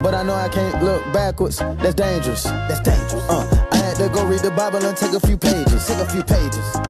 but I know I can't look backwards. That's dangerous. That's dangerous. I had to go read the Bible and take a few pages. Take a few pages.